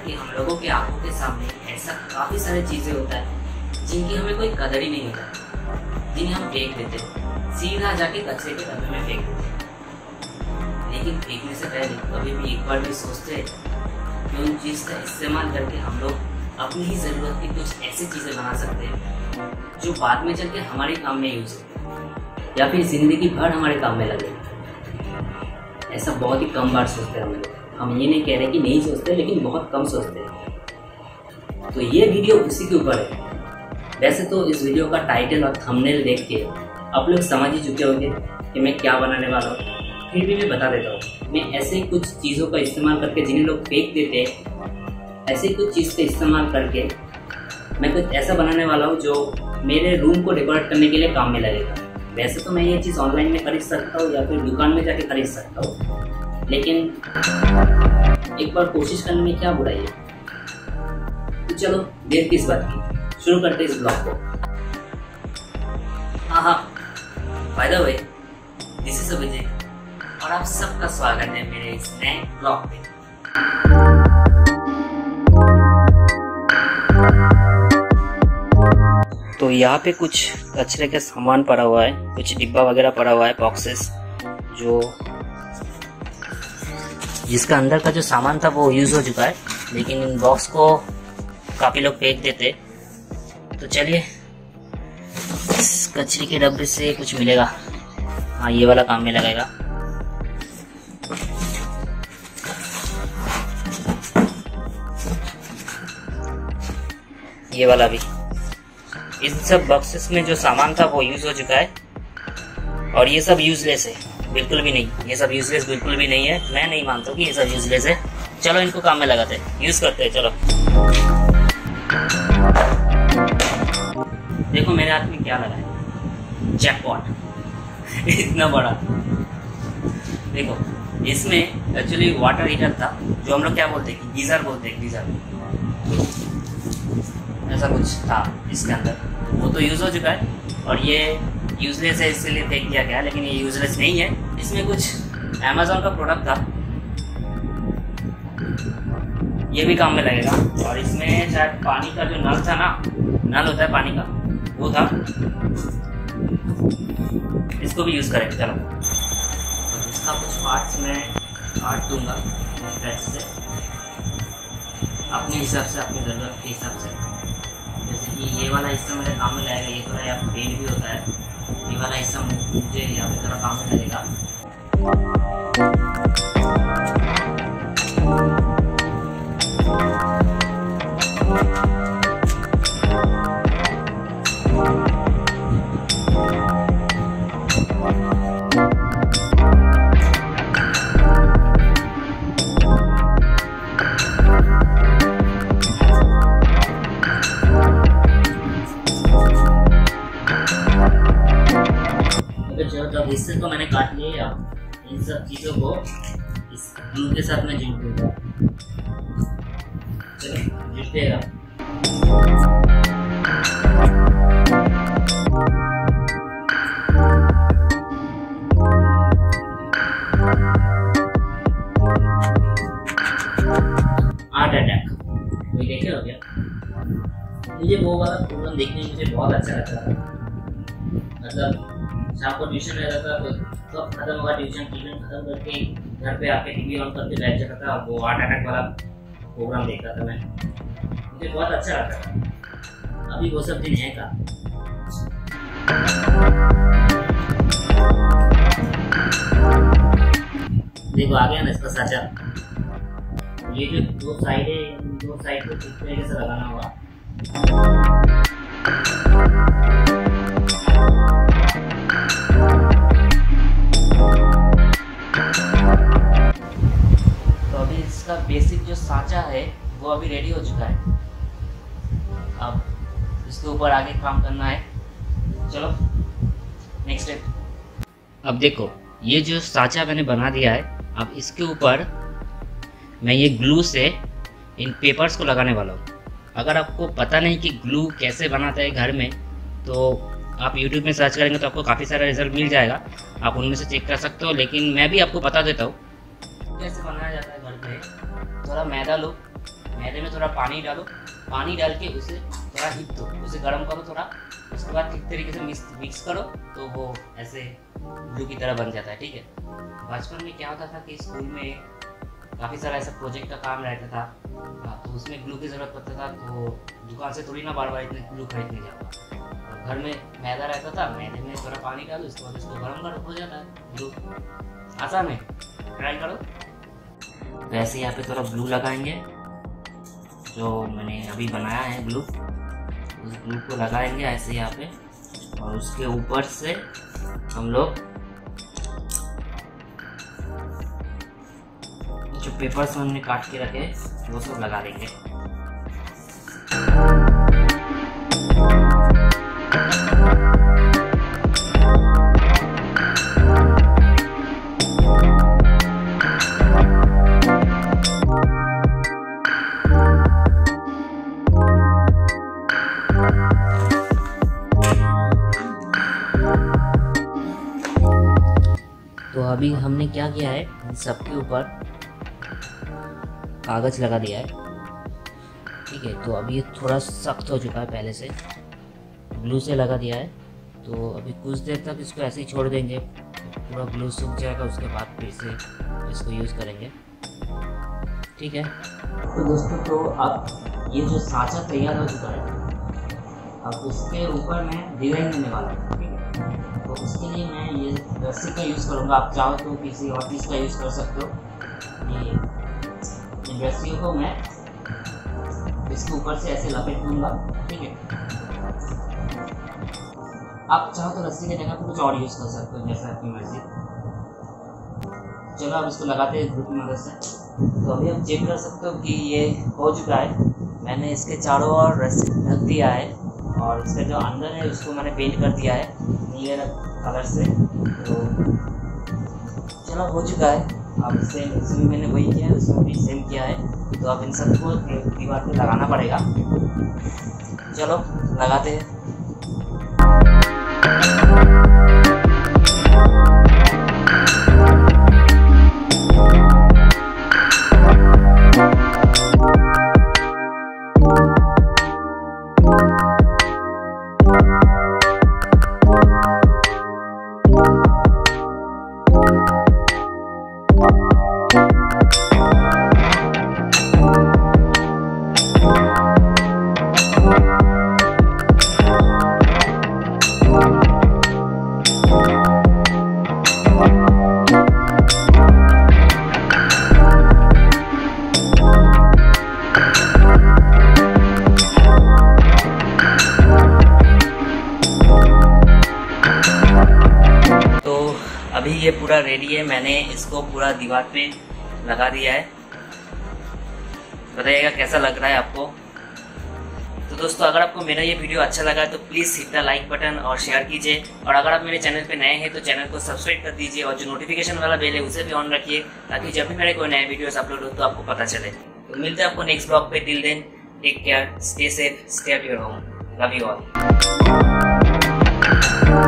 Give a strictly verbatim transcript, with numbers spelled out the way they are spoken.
कि हम लोगों के आंखों के सामने ऐसा काफ़ी सारी चीज़ें होता है जिनकी हमें कोई कदर ही नहीं होता, जिन्हें हम फेंक देते हैं, सीधा जाके कचरे के डब्बे में फेंक देते हैं। लेकिन फेंकने से पहले कभी भी एक बार भी सोचते हैं कि उन चीज़ का इस्तेमाल करके हम लोग अपनी ही ज़रूरत की कुछ ऐसी चीज़ें बना सकते हैं जो बाद में चल के हमारे काम में यूज हो या फिर जिंदगी भर हमारे काम में लगे। ऐसा बहुत ही कम बार सोचते हैं हम लोग। हम ये नहीं कह रहे कि नहीं सोचते, लेकिन बहुत कम सोचते हैं। तो ये वीडियो उसी के ऊपर है। वैसे तो इस वीडियो का टाइटल और थंबनेल देख के आप लोग समझ ही चुके होंगे कि मैं क्या बनाने वाला हूँ। फिर भी मैं बता देता हूँ, मैं ऐसे कुछ चीज़ों का इस्तेमाल करके जिन्हें लोग फेंक देते हैं, ऐसे कुछ चीज़ का इस्तेमाल करके मैं कुछ ऐसा बनाने वाला हूँ जो मेरे रूम को डेकोरेट करने के लिए काम में लगेगा। वैसे तो मैं ये चीज़ ऑनलाइन में खरीद सकता हूँ या फिर दुकान में जाके खरीद सकता हूँ, लेकिन एक बार कोशिश करने में क्या बुराई है। तो चलो देर किस बात की, शुरू करते इस ब्लॉग को। हाँ हाँ by the way, this is Abhijeet और आप सबका स्वागत है मेरे इस नए ब्लॉग पे। तो यहाँ पे कुछ कचरे का सामान पड़ा हुआ है, कुछ डिब्बा वगैरह पड़ा हुआ है, बॉक्सेस, जो जिसका अंदर का जो सामान था वो यूज़ हो चुका है, लेकिन इन बॉक्स को काफ़ी लोग फेंक देते। तो चलिए इस कचरे के डब्बे से कुछ मिलेगा। हाँ, ये वाला काम में लगेगा। ये वाला भी। इन सब बॉक्सेस में जो सामान था वो यूज़ हो चुका है और ये सब यूजलेस है, बिल्कुल भी नहीं। ये सब यूजलेस बिल्कुल भी नहीं है। मैं नहीं मानता कि ये सब यूजलेस है। चलो इनको काम में लगाते हैं, यूज करते हैं। चलो देखो मेरे हाथ में क्या लगा है, जैकपॉट इतना बड़ा। देखो इसमें एक्चुअली वाटर हीटर था, जो हम लोग क्या बोलते हैं, गीजर बोलते हैं, गीजर ऐसा कुछ था इसके अंदर। वो तो यूज हो चुका है और ये यूजलेस है, इसलिए फेंक दिया गया। लेकिन ये यूजलेस नहीं है। इसमें कुछ अमेज़न का प्रोडक्ट था, ये भी काम में लगेगा। और इसमें शायद पानी का जो नल था ना, नल होता है पानी का, वो था। इसको भी यूज करेंगे। चलो तो इसका कुछ पार्ट्स मैं काट दूंगा से, अपने हिसाब से, अपनी ज़रूरत के हिसाब से। जैसे कि ये वाला हिस्सा मेरे काम में लगेगा, ये थोड़ा यहाँ पेन भी होता है। ये वाला हिस्सा मुझे यहाँ पे थोड़ा काम में लगेगा। जब हिस्से को मैंने काट लिया, अब इन सब चीज़ों को इस ग्लू के साथ मैं जोड़ दूंगा। चलो जुटेगा। आर्ट अटैक कोई देखे हो क्या? मुझे वो वाला प्रोग्राम देखने में मुझे बहुत अच्छा लगता था। मतलब शाम को ट्यूशन रहता था तो सब खत्म होगा, ट्यूशन ट्यूशन खत्म करके घर पे आके टीवी ऑन करके बैठ जाता था। वो आर्ट अटैक वाला प्रोग्राम देखता था मैं, मुझे बहुत अच्छा लगता था। अभी वो सब दिन है का। देखो आ गया ना इसका साचा। ये जो दो साइड है, दो साइड को किस तरीके से लगाना होगा। इसका बेसिक जो साँचा है वो अभी रेडी हो चुका है। अब इसके ऊपर आगे काम करना है। चलो नेक्स्ट स्टेप। अब देखो ये जो साँचा मैंने बना दिया है, अब इसके ऊपर मैं ये ग्लू से इन पेपर्स को लगाने वाला हूँ। अगर आपको पता नहीं कि ग्लू कैसे बनाता है घर में, तो आप यूट्यूब में सर्च करेंगे तो आपको काफ़ी सारा रिजल्ट मिल जाएगा। आप उनमें से चेक कर सकते हो, लेकिन मैं भी आपको बता देता हूँ कैसे बनाया जाता है घर पे। थोड़ा मैदा लो, मैदे में थोड़ा पानी डालो, पानी डाल के उसे थोड़ा हिट दो, उसे गर्म करो थोड़ा, उसके बाद ठीक तरीके से मिक्स मिक्स करो तो वो ऐसे ग्लू की तरह बन जाता है। ठीक है, बचपन में क्या होता था कि स्कूल में काफ़ी सारा ऐसा प्रोजेक्ट का काम रहता था, तो उसमें ग्लू की ज़रूरत पड़ता था, तो दुकान से थोड़ी ना बार बार इतने ग्लू खरीदने जाऊँगा। घर में मैदा रहता था, मैदे में थोड़ा पानी डालो, उसके बाद उसको गर्म करो, हो जाता है ग्लू। आसान है, ट्राई करो। तो ऐसे यहाँ पे थोड़ा ग्लू लगाएंगे, जो मैंने अभी बनाया है ग्लू, उस ग्लू को लगाएंगे ऐसे यहाँ पे, और उसके ऊपर से हम लोग जो पेपर्स हमने काट के रखे वो सब लगा देंगे। तो अभी हमने क्या किया है, इन सबके ऊपर कागज़ लगा दिया है। ठीक है, तो अभी ये थोड़ा सख्त हो चुका है, पहले से ग्लू से लगा दिया है। तो अभी कुछ देर तक इसको ऐसे ही छोड़ देंगे, पूरा ग्लू सूख जाएगा, उसके बाद फिर से इसको यूज़ करेंगे। ठीक है, तो दोस्तों तो अब ये जो साँचा तैयार हो चुका है, अब उसके ऊपर मैं डिज़ाइन देने वाला हूँ। ठीक है, तो उसके लिए मैं ये रस्सी का यूज़ करूँगा, आप चाहो तो किसी और चीज़ का यूज़ कर सकते हो। ये इन रस्सियों को मैं इसके ऊपर से ऐसे लपेट दूंगा। ठीक है, आप चाहो तो रस्सी की जगह पर कुछ और यूज़ कर सकते हो, जैसा आपकी मर्जी। चलो अब इसको लगाते हैं ग्लू की मदद से। तो अभी आप चेक कर सकते हो कि ये हो चुका है। मैंने इसके चारों ओर रस्सी ढक दिया है, और इसका जो अंदर है उसको मैंने पेंट कर दिया है नीले कलर से। तो चलो हो चुका है। अब सेम इसमें मैंने वही किया है, उसमें भी सेम किया है। तो अब इन सबको दीवार पे लगाना पड़ेगा। चलो लगाते हैं। अभी ये पूरा रेडी है, मैंने इसको पूरा दीवार पे लगा दिया है। बताइएगा कैसा लग रहा है आपको। तो दोस्तों अगर आपको मेरा ये वीडियो अच्छा लगा तो please hit the like button और शेयर कीजिए, और अगर आप मेरे चैनल पे नए हैं तो चैनल को सब्सक्राइब कर दीजिए, और जो नोटिफिकेशन वाला बेल है उसे भी ऑन रखिए, ताकि जब भी मेरे कोई नए वीडियोस अपलोड हो तो आपको पता चले। तो मिलते हैं आपको नेक्स्ट ब्लॉग पे। Till then take care, stay safe, stay at your home. Love you all.